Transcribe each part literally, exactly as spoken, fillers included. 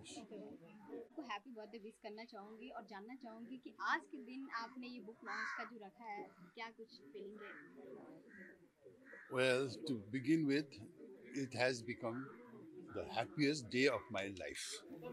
wish. आपको happy birthday wish करना चाहूँगी और जानना चाहूँगी कि आज के दिन आपने ये बुक लॉन्च का जो रखा है, क्या कुछ फीलिंग है? Well, to begin with, it has become the happiest day of my life.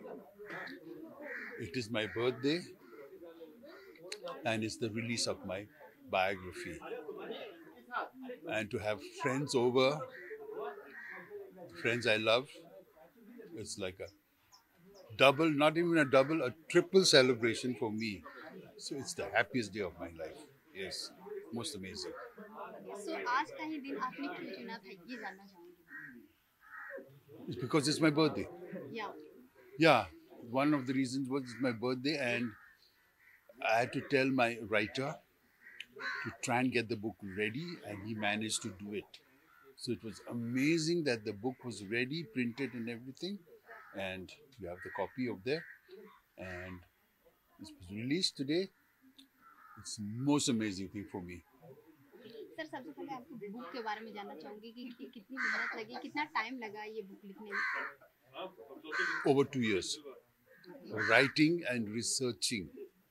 It is my birthday and it's the release of my biography. And to have friends over, friends I love, it's like a double, not even a double, a triple celebration for me. So it's the happiest day of my life. Yes, most amazing. सो आज का ही दिन आपने क्यों चुना था ये जानना चाहूँगी। It's because it's my birthday. या Yeah, one of the reasons was it's my birthday, and I had to tell my writer to try and get the book ready, and he managed to do it. So it was amazing that the book was ready, printed, and everything. And you have the copy of there, and it was released today. It's the most amazing thing for me. Sir सबसे पहले आपको book के बारे में जानना चाहूँगी कि, कि कितनी मेहनत लगी, कितना टाइम लगा ये बुक लिखने में। Over two years, writing and researching,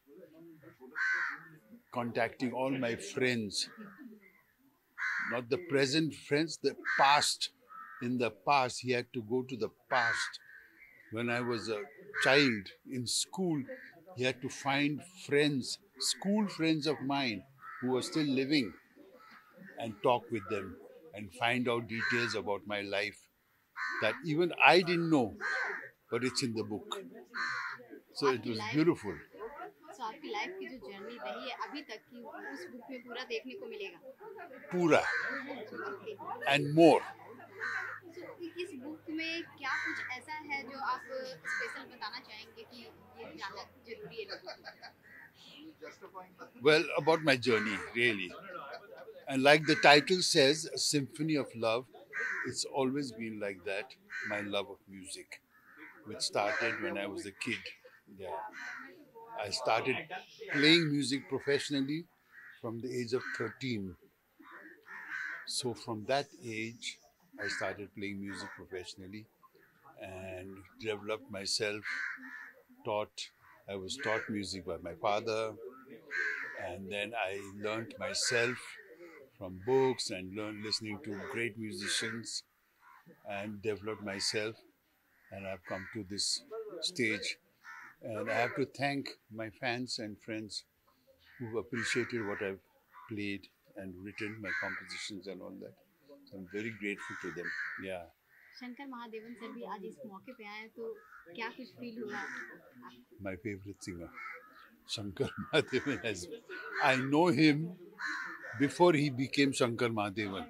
contacting all my friends, not the present friends, the past. In the past, he had to go to the past. When I was a child in school, he had to find friends, school friends of mine who were still living, and talk with them and find out details about my life that even I didn't know, but it's in the book. So it was beautiful. So आपकी life की जो journey रही है अभी तक की उस book में पूरा देखने को मिलेगा। Pura and more. So इस बुक में क्या कुछ ऐसा है जो आप स्पेशल बताना चाहेंगे कि ये जानना जरूरी है? Well, about my journey, really. And like the title says, A Symphony of Love, it's always been like that, my love of music, which started when I was a kid. Yeah. I started playing music professionally from the age of thirteen. So from that age, I started playing music professionally and developed myself, taught, I was taught music by my father, and then I learned myself from books and learned listening to great musicians and developed myself, and I've come to this stage. And I have to thank my fans and friends who've appreciated what I've played and written, my compositions and all that. So I'm very grateful to them. Yeah. Shankar Mahadevan sir भी आज इस मौके पे आए तो क्या कुछ feel हुआ? My favorite singer, Shankar Mahadevan. Has, I know him before he became Shankar Mahadevan.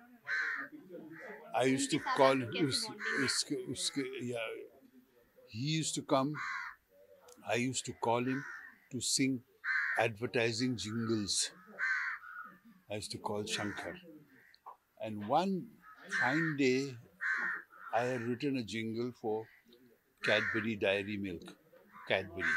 I used to call uske, uske, uske, yeah, he used to come. I used to call him to sing advertising jingles. I used to call Shankar. And one fine day, I had written a jingle for Cadbury Dairy Milk. Cadbury.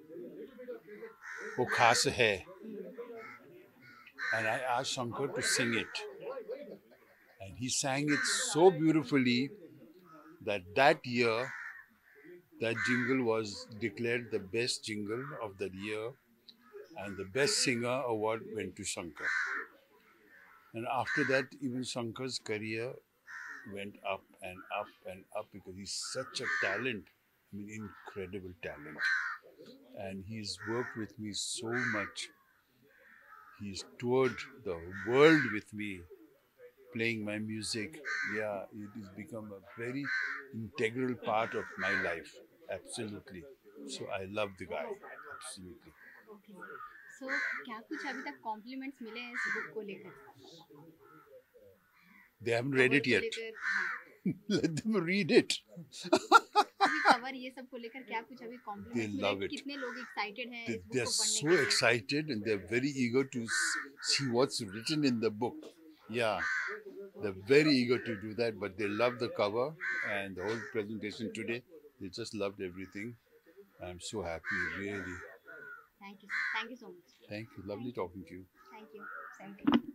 वो खास है. And I asked Shankar to sing it. And he sang it so beautifully that that year, that jingle was declared the best jingle of the year, and the best singer award went to Shankar. And after that, even Shankar's career went up and up and up because he's such a talent, I mean, incredible talent. And he's worked with me so much. He's toured the world with me, playing my music. Yeah, it has become a very integral part of my life. Absolutely. So I love the guy. Absolutely. Okay. So क्या कुछ अभी तक compliments मिले हैं इस book को लेकर? They haven't read it yet. Let them read it. Cover ये सब को लेकर क्या कुछ अभी कॉम्प्लीमेंट्स They love it. कितने लोग एक्साइटेड हैं They, इस बुक they're को पढ़ने so के लिए? excited and they're very eager to see what's written in the book. Yeah, they're very eager to do that, but they love the cover and the whole presentation today. They just loved everything. I'm so happy, really. Thank you. Thank you so much. Thank you. Lovely talking to you. Thank you. Same to you.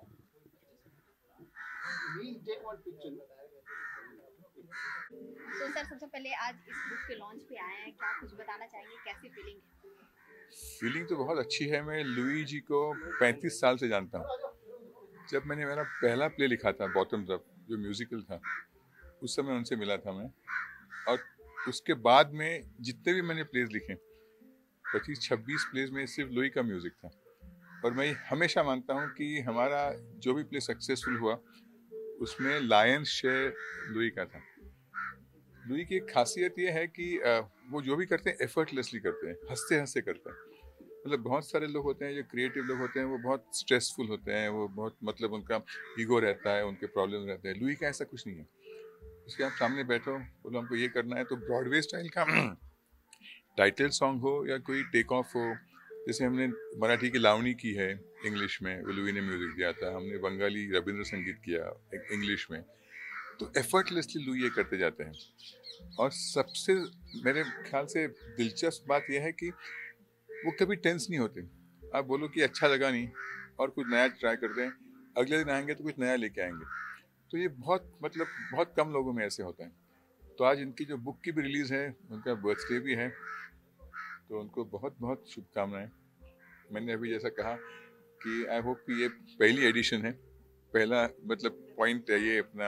So, sir, sir सबसे पहले आज इस book के launch पे आए हैं, क्या कुछ बताना चाहेंगे, कैसी फीलिंग है? फीलिंग तो बहुत अच्छी है। मैं लुई जी को पैंतीस साल से जानता हूँ। जब मैंने मेरा पहला प्ले लिखा था बॉटम्स अप, जो म्यूजिकल था, उस समय उनसे मिला था मैं। और उसके बाद में जितने भी मैंने प्लेज लिखे, पच्चीस छब्बीस प्लेज में सिर्फ लुई का म्यूजिक था। और मैं हमेशा मानता हूँ कि हमारा जो भी प्ले सक्सेसफुल हुआ उसमें लायंस शेयर लुई का था। लुई की एक खासियत ये है कि वो जो भी करते हैं एफर्टलेसली करते हैं, हंसते हंसते करते हैं। मतलब बहुत सारे लोग होते हैं जो क्रिएटिव लोग होते हैं, वो बहुत स्ट्रेसफुल होते हैं, वो बहुत मतलब उनका ईगो रहता है, उनके प्रॉब्लम रहते हैं। लुई का ऐसा कुछ नहीं है। उसके आप सामने बैठो, बोलो हमको ये करना है, तो ब्रॉडवे स्टाइल का टाइटल सॉन्ग हो या कोई टेक ऑफ हो, जैसे हमने मराठी की लावणी की है इंग्लिश में, वो लुई ने म्यूजिक दिया था। हमने बंगाली रविंद्र संगीत किया इंग्लिश में। तो एफर्टलेसली लुई ये करते जाते हैं। और सबसे मेरे ख्याल से दिलचस्प बात यह है कि वो कभी टेंस नहीं होते। आप बोलो कि अच्छा लगा नहीं और कुछ नया ट्राई करते हैं, अगले दिन आएंगे तो कुछ नया लेके आएंगे। तो ये बहुत मतलब बहुत कम लोगों में ऐसे होता है। तो आज इनकी जो बुक की भी रिलीज़ है, उनका बर्थडे भी है, तो उनको बहुत बहुत शुभकामनाएं। मैंने अभी जैसा कहा कि आई होप कि ये पहली एडिशन है, पहला मतलब पॉइंट है ये अपना,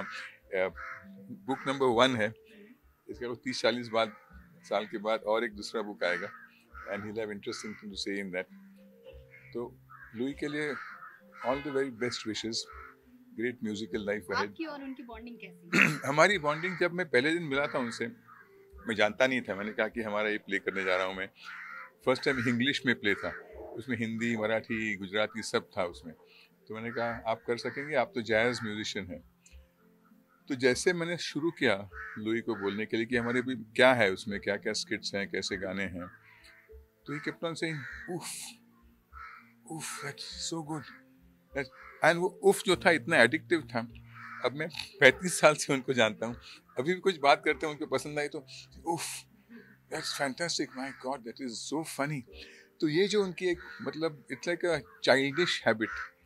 बुक नंबर वन है। इसके बाद तीस चालीस बाद साल के बाद और एक दूसरा बुक आएगा, and he'll have interesting thing to say in that. तो लुई के लिए all the very best wishes, great musical life ahead. आपकी और उनकी बॉन्डिंग कैसी है? हमारी बॉन्डिंग, जब मैं पहले दिन मिला था उनसे, मैं जानता नहीं था। मैंने कहा कि हमारा ये प्ले करने जा रहा हूँ मैं। फर्स्ट टाइम इंग्लिश में प्ले था, उसमें हिंदी, मराठी, गुजराती सब था उसमें। तो मैंने कहा आप कर सकेंगे, आप तो जैज म्यूजिशियन हैं। तो जैसे मैंने शुरू किया लुई को बोलने के लिए कि हमारे भी क्या है उसमें, क्या क्या स्किट्स हैं, कैसे गाने हैं, तो ही kept on saying, उफ, उफ, that's so good. एंड वो उफ जो था इतना एडिक्टिव था। अब मैं पैंतीस साल से उनको जानता हूँ, अभी भी कुछ बात करते हैं उनको पसंद आई तो उफ, that's fantastic, my God, that is so funny. तो ये जो उनकी एक मतलब it's like a childish habit,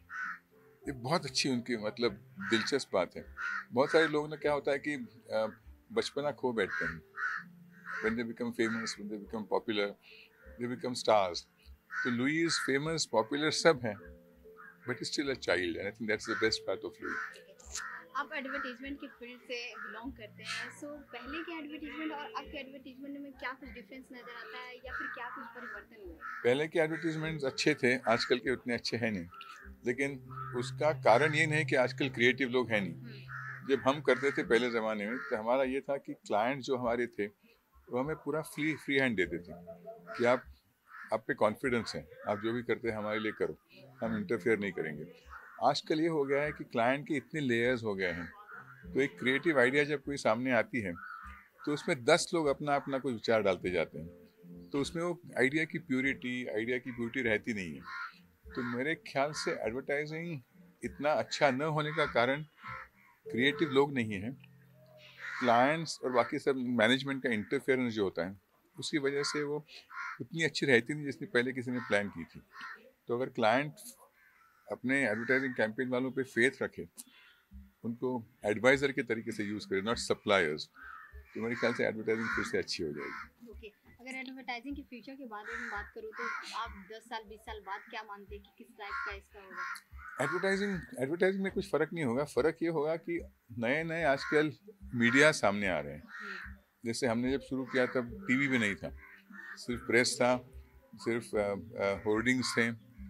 ये बहुत अच्छी उनकी मतलब दिलचस्प बात है। बहुत सारे लोग ना क्या होता है कि बचपना खो बैठते हैं। When they become famous, when they become popular, they become stars. So Louis is famous, popular, सब हैं, but he's still a child, and I think that's the best part of Louis. आप एडवर्टाइजमेंट की field से belong करते हैं, सो पहले के advertisement और अब के एडवर्टाइजमेंट में क्या कुछ डिफरेंस नजर आता है या फिर क्या कुछ परिवर्तन हुआ? पहले के एडवर्टाइजमेंट्स अच्छे थे, आजकल के उतने अच्छे हैं नहीं। लेकिन उसका कारण ये नहीं कि आजकल क्रिएटिव लोग हैं नहीं। जब हम करते थे पहले ज़माने में, तो हमारा ये था कि क्लाइंट जो हमारे थे वो हमें पूरा फ्री फ्री हैंड देते थे कि आप आप पे कॉन्फिडेंस है, आप जो भी करते हैं हमारे लिए करो, हम इंटरफेयर नहीं करेंगे। आजकल ये हो गया है कि क्लाइंट के इतने लेयर्स हो गए हैं, तो एक क्रिएटिव आइडिया जब कोई सामने आती है तो उसमें दस लोग अपना अपना कुछ विचार डालते जाते हैं, तो उसमें वो आइडिया की प्योरिटी, आइडिया की ब्यूटी रहती नहीं है। तो मेरे ख्याल से एडवर्टाइजिंग इतना अच्छा न होने का कारण क्रिएटिव लोग नहीं हैं, क्लाइंट्स और बाकी सब मैनेजमेंट का इंटरफेरेंस जो होता है, उसकी वजह से वो उतनी अच्छी रहती नहीं जितनी पहले किसी ने प्लान की थी। तो अगर क्लाइंट अपने एडवर्टाइजिंग कैंपेन वालों पे फेथ रखे, उनको एडवाइज़र के तरीके से यूज़ करे, नॉट सप्लायर्स, तो मेरे ख्याल से एडवर्टाइजिंग फिर से अच्छी हो जाएगी। ओके, अगर एडवर्टाइजिंग के फ्यूचर के बारे में बात करूँ तो आप दस साल बीस साल बाद क्या मानते हैं कि किस टाइप का इसका होगा? एडवर्टाइजिंग एडवर्टाइजिंग में कुछ फ़र्क नहीं होगा। फ़र्क ये होगा कि नए नए आजकल मीडिया सामने आ रहे हैं। जैसे हमने जब शुरू किया तब टीवी भी नहीं था, सिर्फ प्रेस था, सिर्फ होर्डिंग्स थे,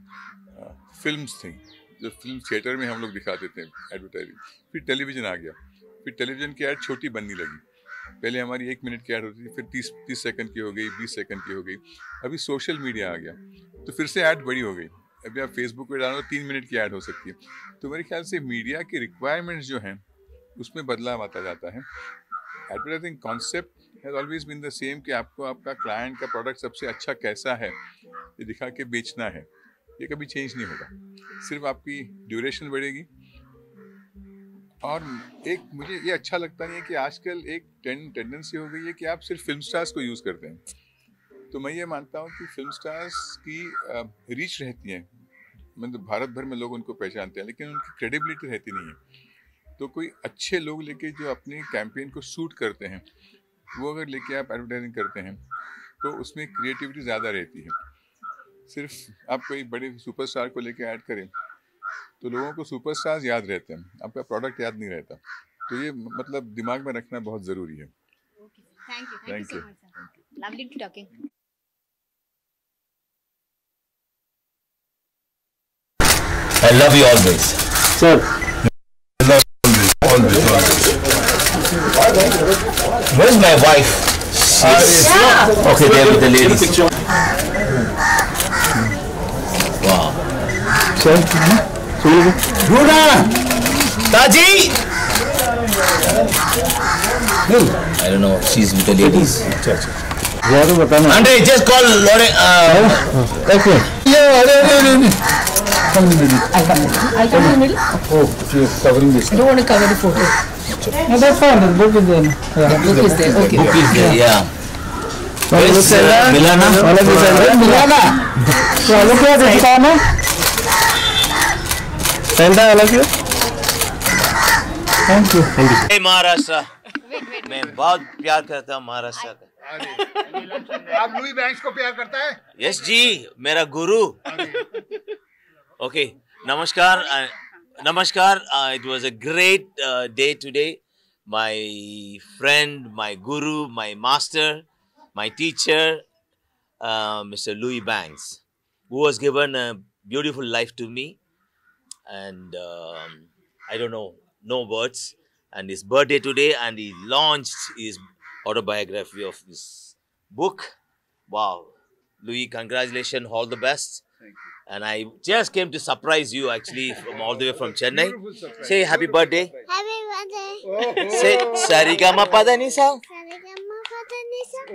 फिल्म्स थी, जो फिल्म थिएटर में हम लोग दिखाते थे एडवर्टाइजिंग। फिर टेलीविज़न आ गया, फिर टेलीविज़न की ऐड छोटी बनने लगी। पहले हमारी एक मिनट की ऐड होती थी, फिर तीस तीस सेकंड की हो गई, बीस सेकंड की हो गई। अभी सोशल मीडिया आ गया तो फिर से ऐड बड़ी हो गई। अभी आप फेसबुक पे डालो तीन मिनट की ऐड हो सकती है। तो मेरे ख्याल से मीडिया की रिक्वायरमेंट्स जो हैं उसमें बदलाव आता जाता है। Advertising concept has always been the same कि आपको आपका क्लाइंट का प्रोडक्ट सबसे अच्छा कैसा है ये दिखा के बेचना है। ये कभी चेंज नहीं होगा, सिर्फ आपकी ड्यूरेशन बढ़ेगी। और एक मुझे ये अच्छा लगता नहीं है कि आजकल एक टेंडेंसी हो गई है कि आप सिर्फ फिल्म स्टार्स को यूज़ करते हैं। तो मैं ये मानता हूँ कि फिल्म स्टार्स की रीच रहती है, मतलब भारत भर में लोग उनको पहचानते हैं, लेकिन उनकी क्रेडिबिलिटी रहती नहीं है। तो कोई अच्छे लोग लेके जो अपनी कैंपेन को सूट करते हैं, वो अगर लेके आप एडवर्टाइजिंग करते हैं तो उसमें क्रिएटिविटी ज़्यादा रहती है। सिर्फ आप कोई बड़े सुपरस्टार को लेके ऐड करें तो लोगों को सुपरस्टार्स याद रहते हैं, आपका प्रोडक्ट याद नहीं रहता। तो ये मतलब दिमाग में रखना बहुत ज़रूरी है। Thank you thank you so much sir, lovely to talking. I love you always. Sir. Always, always. Where's my wife? She's Yeah. Okay, there with the ladies. Wow. Sir. Runa! Taji! I don't know. She's with the ladies. What about that? Andre, just call Lore. Uh, Okay. yeah, no, no, no, no. Come in the middle. I'll come in. I'll come in the middle. Oh, she is covering this. I don't want to cover the photo. No, that's fine. The book is there. Yeah. Look is there. Okay. Book is there, yeah. Well, Where's uh, Milana? Milana. Yeah, look at this corner. Santa, I love you. Thank you. Thank you. Hey, Maharashtra. Wait wait मैं बहुत प्यार करता हूँ महाराष्ट्र का। आप Louis banks को प्यार करता है? यस जी, मेरा गुरु। ओके, नमस्कार नमस्कार। It was a great day today. My friend, my guru, my master, my teacher, mister Louis Banks, who was given a beautiful life to me, and um, I don't know, no words. And his birthday today, and he launched his autobiography of his book. Wow, Louis, congratulations, all the best. Thank you. And I just came to surprise you, actually, from all the way from Chennai. Say happy birthday. Happy birthday. Say Sarigama Padanisa. Sarigama Padanisa.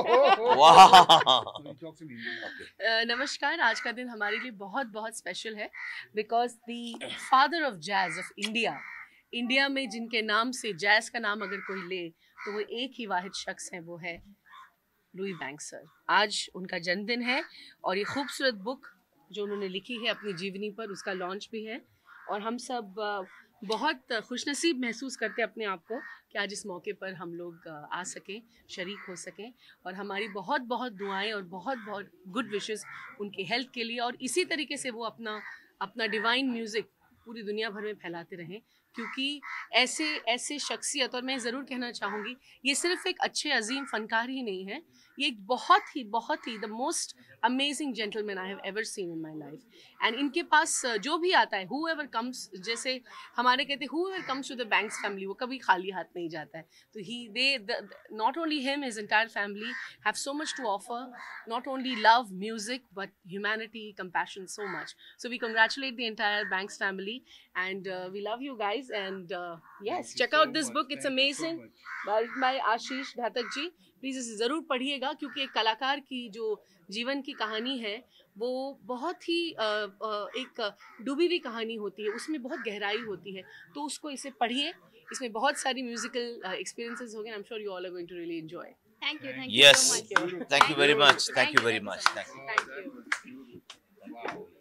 Wow. Uh, नमस्कार। आज का दिन हमारे लिए बहुत बहुत special है because the father of jazz of India, India में जिनके नाम से जैज का नाम अगर कोई ले तो वो एक ही वाहिद शख्स है, वो है लुई बैंक्स सर। आज उनका जन्मदिन है और ये खूबसूरत बुक जो उन्होंने लिखी है अपनी जीवनी पर, उसका लॉन्च भी है। और हम सब बहुत खुशनसीब महसूस करते हैं अपने आप को कि आज इस मौके पर हम लोग आ सकें, शरीक हो सकें। और हमारी बहुत बहुत दुआएं और बहुत बहुत गुड विशेस उनकी हेल्थ के लिए, और इसी तरीके से वो अपना अपना डिवाइन म्यूज़िक पूरी दुनिया भर में फैलाते रहें, क्योंकि ऐसे ऐसे शख्सियत, और मैं ज़रूर कहना चाहूँगी ये सिर्फ एक अच्छे अजीम फ़नकार ही नहीं है, ये एक बहुत ही बहुत ही the most amazing gentleman I have ever seen in my life. And इनके पास जो भी आता है, हु एवर कम्स, जैसे हमारे कहते हैं who ever comes to the Banks family, वो कभी खाली हाथ नहीं जाता है। तो he they not only him, his entire family have so much to offer, not only love, music, but humanity, compassion, so much. So we congratulate the entire Banks family, and uh, we love you guys, and uh, yes, check out this book, it's amazing, by by Ashish Dhatak ji. Please इसे ज़रूर पढ़िएगा, क्योंकि एक कलाकार की जो जीवन की कहानी है वो बहुत ही आ, आ, एक डूबी हुई कहानी होती है, उसमें बहुत गहराई होती है। तो उसको इसे पढ़िए, इसमें बहुत सारी म्यूजिकल एक्सपीरियंसेस हो गए। I am sure you all are going to really enjoy. Thank you thank you Yes. So much. Thank you very much. Thank you very much. Thank you. Thank you.